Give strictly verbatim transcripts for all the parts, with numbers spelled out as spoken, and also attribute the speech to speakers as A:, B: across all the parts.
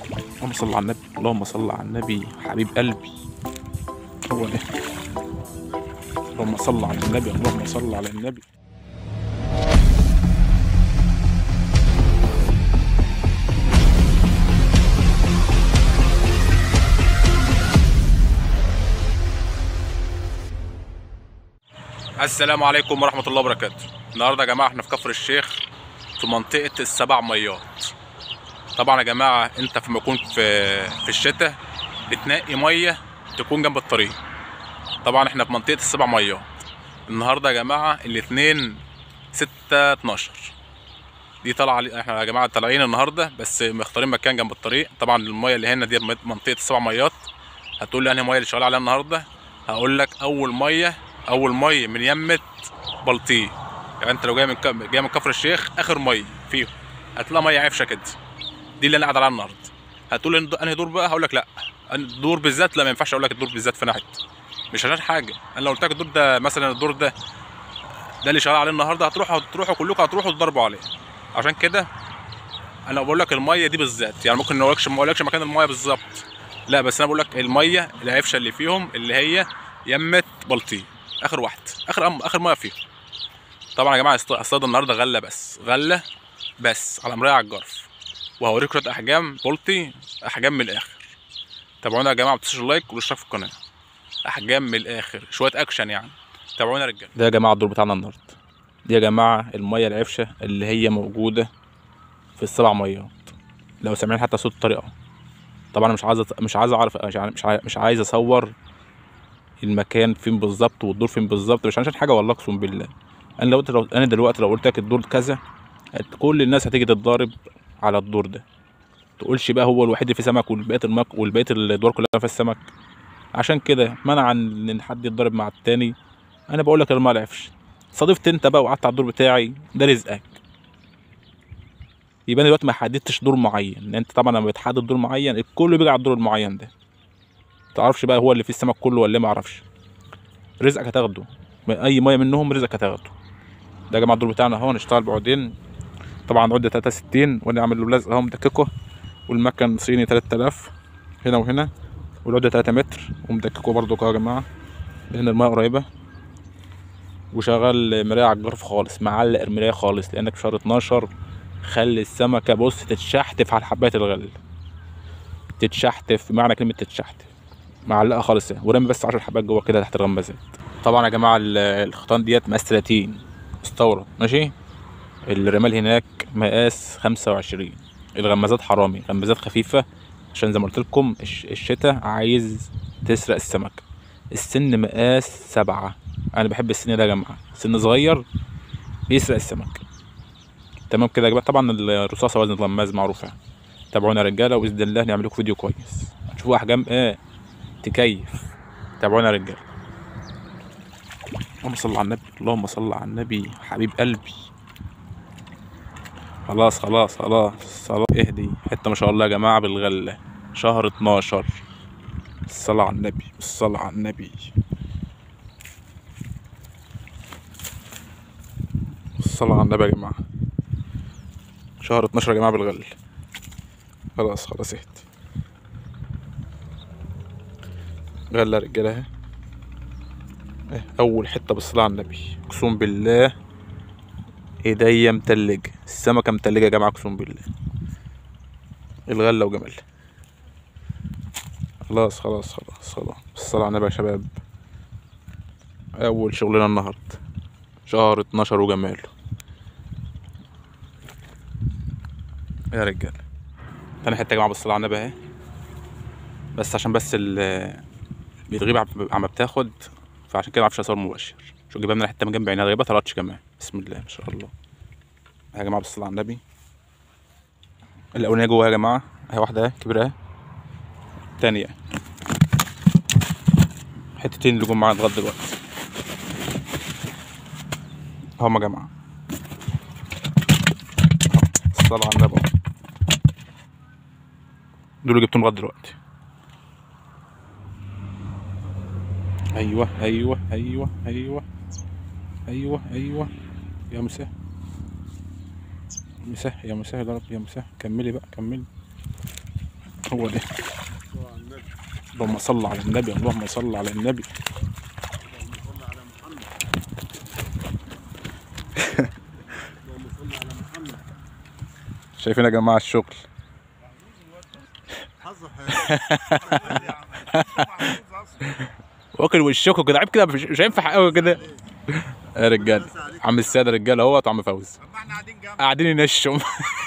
A: اللهم صل على النبي، اللهم صل على النبي حبيب قلبي. هو ده. اللهم صل على النبي، اللهم صل على النبي. السلام عليكم ورحمة الله وبركاته. النهارده يا جماعة احنا في كفر الشيخ في منطقة السبع ميات. طبعا يا جماعة انت لما يكون في في الشتاء بتنقي مية تكون جنب الطريق. طبعا احنا في منطقة السبع ميات. النهارده يا جماعة الاتنين ستة اتناشر. دي طالعة احنا يا جماعة طالعين النهارده بس مختارين مكان جنب الطريق. طبعا المية اللي هنا دي منطقة السبع ميات. هتقول لي انهي مية اللي شغال عليها النهارده؟ هقول لك اول مية اول مية من يمة بلطيق. يعني انت لو جاي من جاي من كفر الشيخ اخر مية فيهم هتلاقي مية عفشه كده. دي اللي انا قاعد عليها النهارده. هتقول لي انهي دور بقى؟ هقول لك لا، الدور بالذات لا، ما ينفعش اقول لك الدور بالذات في ناحيه، مش عشان حاجه. انا لو قلت لك الدور ده مثلا الدور ده ده اللي شغال عليه النهارده هتروحوا هتروحوا كلكم هتروحوا تضربوا عليه. عشان كده انا بقول لك الميه دي بالذات. يعني ممكن ما اقولكش ما اقولكش مكان الميه بالظبط، لا، بس انا بقول لك الميه العفشه اللي فيهم اللي هي يمة بلطيق، اخر واحد، اخر أم... اخر ميه فيهم. طبعا يا جماعه الصيد النهارده غله بس، غله بس على مرايه على الجرف. وهوريكم شويه احجام بلطي، احجام من الاخر. تابعونا يا جماعه، ما تنسوش اللايك والاشتراك في القناه. احجام من الاخر، شويه اكشن يعني. تابعونا يا رجاله. ده يا جماعه الدور بتاعنا النهارده. دي يا جماعه الميه العفشه اللي هي موجوده في السبع ميات. لو سامعين حتى صوت الطريقه. طبعا انا مش عايز مش عايز اعرف مش عايز مش عايز اصور المكان فين بالظبط والدور فين بالظبط، مش عشان حاجه والله اقسم بالله. انا لو لو انا دلوقتي لو قلت لك الدور كذا كل الناس هتيجي تتضارب على الدور ده. تقولش بقى هو الوحيد اللي فيه سمك والبقيه المك والبقيه الدور كلها فيها السمك. عشان كده منعا ان حد يتضارب مع التاني انا بقول لك الماء العفش. صادفت انت بقى وقعدت على الدور بتاعي ده رزقك. يبقى انا دلوقتي ما حددتش دور معين. انت طبعا لما بتحدد دور معين الكل بيجي على الدور المعين ده. متعرفش بقى هو اللي فيه السمك كله ولا ما اعرفش. رزقك هتاخده، اي ميه منهم رزقك هتاخده. ده يا جماعه الدور بتاعنا اهو. هنشتغل بعودين. طبعا عده تلاتة وستين وانا عامل له لزق اهو مدككه. والمكن صيني تلات آلاف هنا وهنا. والعده تلاتة متر ومدككه برضو يا جماعه. هنا الميه قريبه. وشغال مرايه على الجرف خالص، معلق المرايه خالص لانك في شهر اتناشر. خلي السمكه بص تتشحتف على حبايه الغل. تتشحتف بمعنى كلمه تتشحتف. معلقه خالص ورمي بس عشر حبات جوه كده تحت الغمازات. طبعا يا جماعه الخيطان ديت مقاس تلاتين مستورد ماشي. الرمال هناك مقاس خمسة وعشرين. الغمازات حرامي، غمازات خفيفه عشان زي ما قلت لكم الشتاء عايز تسرق السمك. السن مقاس سبعة. انا بحب السن ده يا جماعه، سن صغير بيسرق السمك. تمام كده يا جماعه. طبعا الرصاصه وزن الغماز معروفه. تابعونا يا رجاله وباذن الله نعمل لكم فيديو كويس هتشوفوا احجام ايه تكيف. تابعونا يا رجاله. اللهم صل على النبي، اللهم صل على النبي حبيب قلبي. خلاص خلاص خلاص خلاص اهدي. حته ما شاء الله يا جماعه بالغله. شهر اتناشر. الصلاه على النبي، الصلاه على النبي. الصلاه على النبي يا جماعه. شهر اتناشر يا جماعه بالغل. خلاص خلاص اهدي. غله يا رجاله اهي. اول حته بالصلاه على النبي. اقسم بالله ايديا متلجه، السمكه متلجه يا جماعه اقسم بالله. الغله وجمال. خلاص خلاص خلاص خلاص. الصلاه على النبي يا شباب. اول شغلنا النهارده شهر اتناشر وجماله يا رجاله. تاني حته يا جماعه بالصلاه على النبي اهي. بس عشان بس ال بيتغيب عم بتاخد فعشان كده معرفش اصور مباشر. شو جايبها من حته من جنب عينها غيبها طلعتش كمان. بسم الله ما شاء الله يا جماعه بالصلاه على النبي. الاولانيه جوه يا جماعه اهي، واحده اهي كبيره اهي. التانيه حتتين اللي جم معانا لغايه دلوقتي اهم يا جماعه. الصلاه على النبي. دول اللي جبتهم لغايه دلوقتي. ايوه ايوه ايوه ايوه ايوه ايوه. يا مساه مساه يا مساه يا رب يا مساه. كملي بقى كملي. هو ده. اللهم صل على النبي، اللهم صل على النبي. شايفين يا جماعه الشغل؟ واكل وشكوا كده عيب كده، مش هينفع قوي كده يا رجاله. عم الساده رجاله اهوت وعم فوزي قاعدين ينشوا.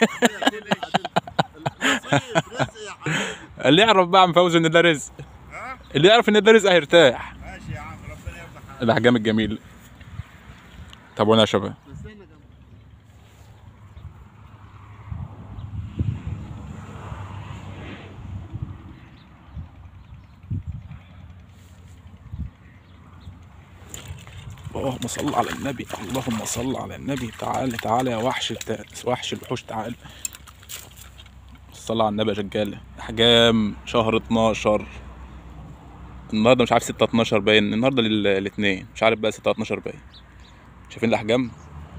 A: اللي يعرف بقى عم فوزي ان ده رزق، اللي يعرف ان ده رزق هيرتاح.
B: ماشي يا عم، ربنا يفتح عليك.
A: الاحجام الجميله. تابعونا يا شباب. اللهم صل على النبي، اللهم صل على النبي. تعالى تعالى يا وحش الت... وحش الوحوش، تعالى. صل على النبي يا رجاله. احجام شهر اتناشر، النهارده مش عارف ستة اتناشر باين، النهارده الاثنين مش عارف بقى ستة اتناشر باين. شايفين الاحجام؟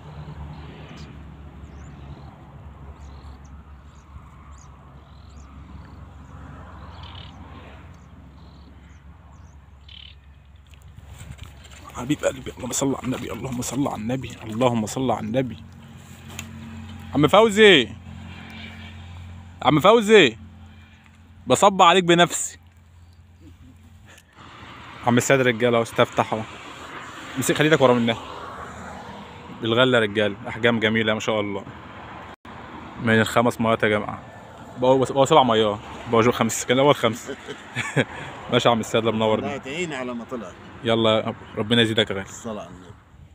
A: حبيب قلبي، اللهم صل على النبي، اللهم صل على النبي، اللهم صل على النبي. عم فوزي، عم فوزي بصب عليك بنفسي. عم السيد رجاله اهو، استفتح اهو. امسك خليتك ورا منها بالغله يا رجاله. احجام جميله ما شاء الله. من الخمس ميات يا جماعه، بقوا بقوا سبع ميات، بقوا خمس، كان الاول خمسه. ماشي يا عم السيد، منور
B: الله
A: بيه.
B: تعيني على ما طلع.
A: يلا ربنا يزيدك يا غالي.
B: الصلاة على النبي.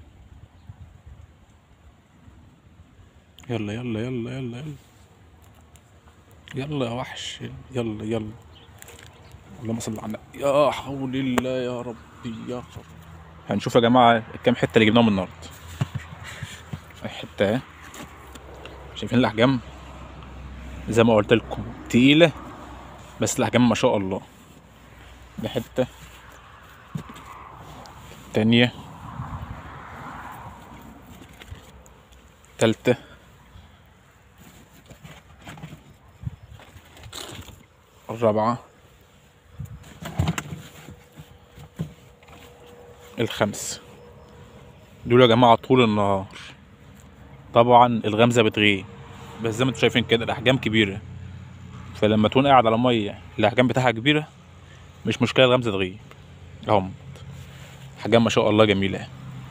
A: يلا يلا يلا يلا يلا يلا يا وحش، يلا يلا. اللهم صل على النبي. يا حول الله يا ربي يا رب. هنشوف يا جماعه الكام حته اللي جبناهم النهارده. حته اهي، شايفين الاحجام؟ زي ما قلت لكم تقيله، بس الاحجام ما شاء الله. ده حته تانية، تالتة، الرابعة، الخمس. دول يا جماعة طول النهار. طبعا الغمزة بتغيب، بس زي ما انتوا شايفين كده الأحجام كبيرة، فلما تكون قاعد على مية الأحجام بتاعها كبيرة مش مشكلة الغمزة تغيب. اهم أحجام ما شاء الله جميلة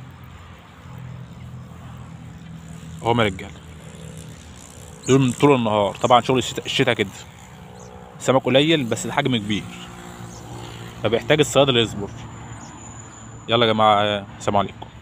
A: اهم يا رجالة. دول طول النهار. طبعا شغل الشتاء, الشتاء كده السمك قليل بس الحجم كبير، فبيحتاج الصياد اللي يصبر. يلا يا جماعة، السلام عليكم.